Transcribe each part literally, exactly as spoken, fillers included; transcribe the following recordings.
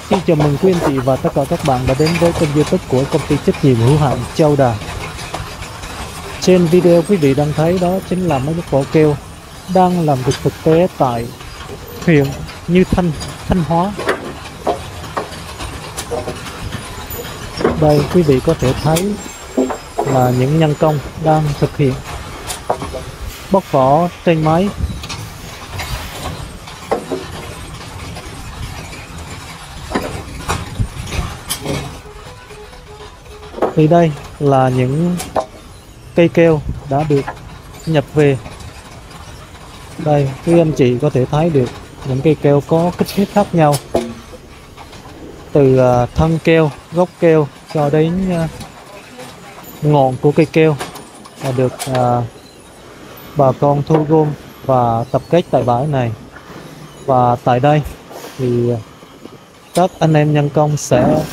Xin chào mừng quý anh chị và tất cả các bạn đã đến với kênh YouTube của công ty trách nhiệm hữu hạn Châu Đà. Trên video quý vị đang thấy đó chính là mấy vỏ keo đang làm việc thực tế tại huyện Như Thanh, Thanh Hóa. Đây quý vị có thể thấy là những nhân công đang thực hiện bóc vỏ trên máy. Thì đây là những cây keo đã được nhập về. Đây quý anh chị có thể thấy được những cây keo có kích thước khác nhau, từ thân keo, gốc keo cho đến ngọn của cây keo là được uh, bà con thu gom và tập kết tại bãi này. Và tại đây thì các anh em nhân công sẽ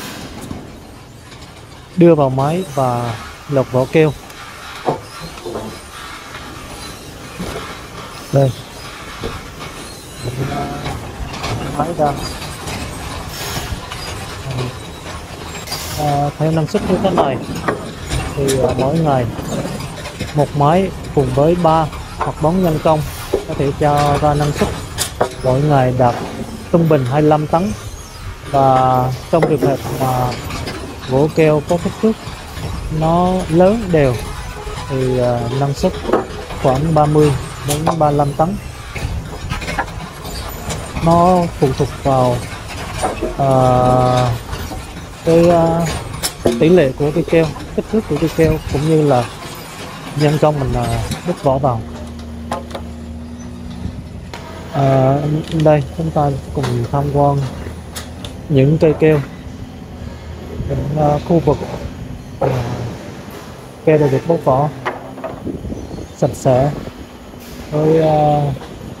đưa vào máy và lọc vỏ keo. Đây máy đang à, theo năng suất như thế này thì uh, mỗi ngày một máy cùng với ba hoặc bốn nhân công có thể cho ra năng suất mỗi ngày đạt trung bình hai mươi lăm tấn. Và trong trường hợp mà gỗ keo có kích thước nó lớn đều thì uh, năng suất khoảng ba mươi đến ba mươi lăm tấn. Nó phụ thuộc vào uh, cái uh, tỷ lệ của cây keo, kích thước của cây keo cũng như là nhân công mình uh, đúc vỏ vào. Uh, đây chúng ta cùng tham quan những cây keo, những uh, khu vực uh, keo đã được bóc vỏ sạch sẽ với uh,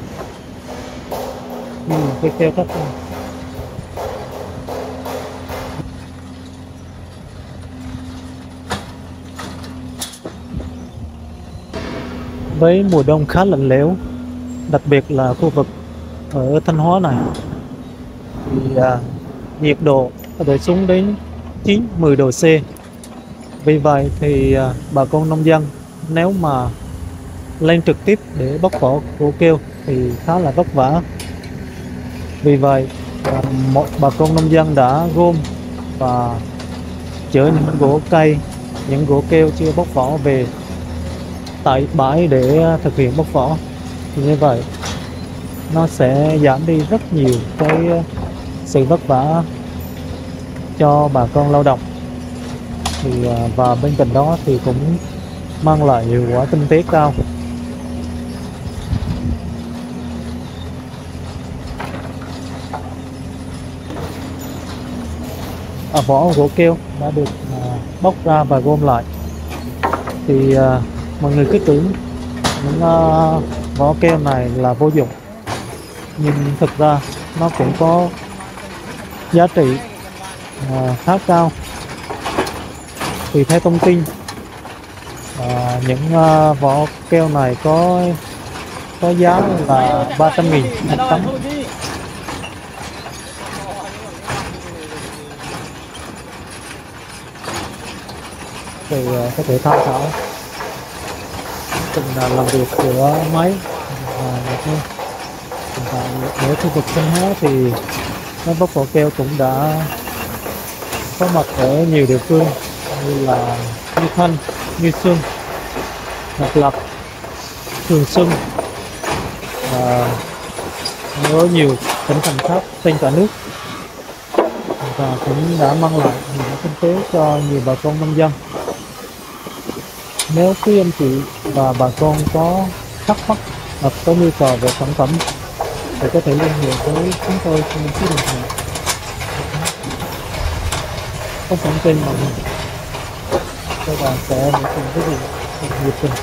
cây keo khác nhau. Với mùa đông khá lạnh lẽo, đặc biệt là khu vực ở Thanh Hóa này thì uh, nhiệt độ có thể xuống đến chín mười độ C. Vì vậy thì uh, bà con nông dân nếu mà lên trực tiếp để bóc vỏ gỗ keo thì khá là vất vả. Vì vậy uh, một bà con nông dân đã gom và chở những gỗ cây, những gỗ keo chưa bóc vỏ về tại bãi để thực hiện bóc vỏ. Thì như vậy nó sẽ giảm đi rất nhiều cái sự vất vả cho bà con lao động. Thì và bên cạnh đó thì cũng mang lại hiệu quả kinh tế cao. À, vỏ gỗ keo đã được à, bóc ra và gom lại. Thì à, mọi người cứ tưởng những à, vỏ keo này là vô dụng, nhưng thực ra nó cũng có giá trị à, khá cao. Thì theo thông tin à, những à, vỏ keo này có có giá là ba trăm nghìn một tấn. Thì à, có thể tham khảo từng làm việc của máy. Và ở khu vực Thanh Hóa thì máy bóc vỏ keo cũng đã có mặt ở nhiều địa phương như là Như Thanh, Như Xuân, Ngọc Lặc, Thường Xuân và ở nhiều tỉnh thành khác trên cả nước, và cũng đã mang lại nhiều kinh tế cho nhiều bà con nông dân. Nếu quý anh chị và bà con có thắc mắc hoặc có nhu cầu về sản phẩm thì có thể liên hệ với chúng tôi trên số điện thoại có sẵn trên màn hình. Các bạn sẽ hỗ trợ quý vị nhiệt tình.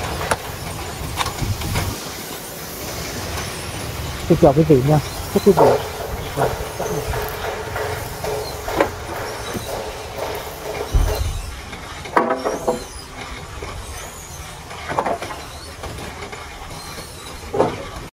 Xin chào quý vị nha. Chúc quý vị và các bạn